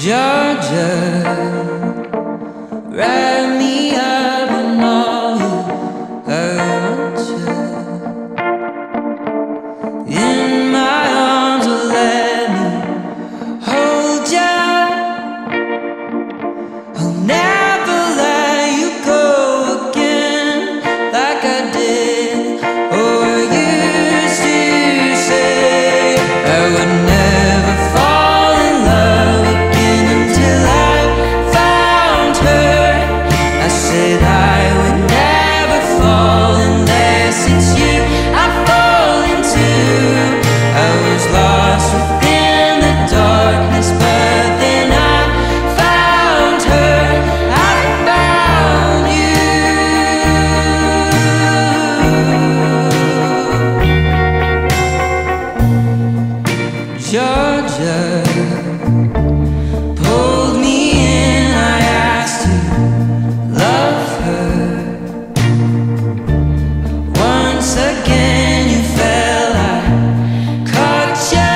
Georgia, wrap me up in all you want you. In my arms, or let me hold you. I'll never let you go again like I did. Oh, I used to say I would never fall in love again until I found her. I said I would never fall unless it's you I fall into. I was lost within the darkness, but then I found her. I found you. Georgia pulled me in, I asked to love her. Once again you fell, I caught ya.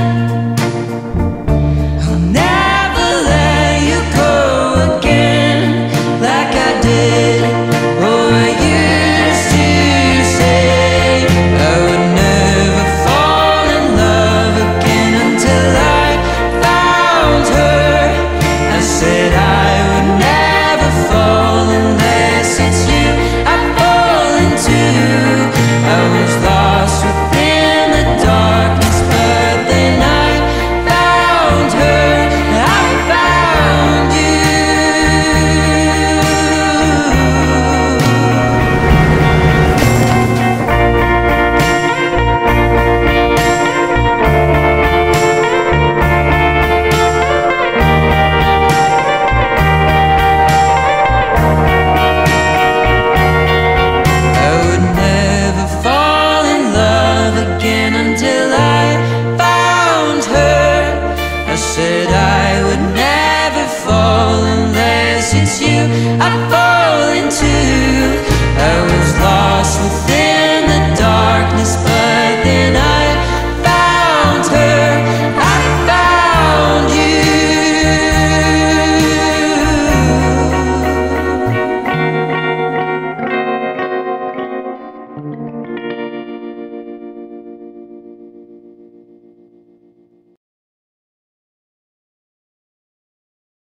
I'll never let you go again like I did. Oh, I used to say I would never fall in love again until I found her. I said I would never fall unless it's you I fall into. I was lost within the darkness, but then I found her. I found you. I would never fall in love again until I found her. I said I would never fall unless it's you I fall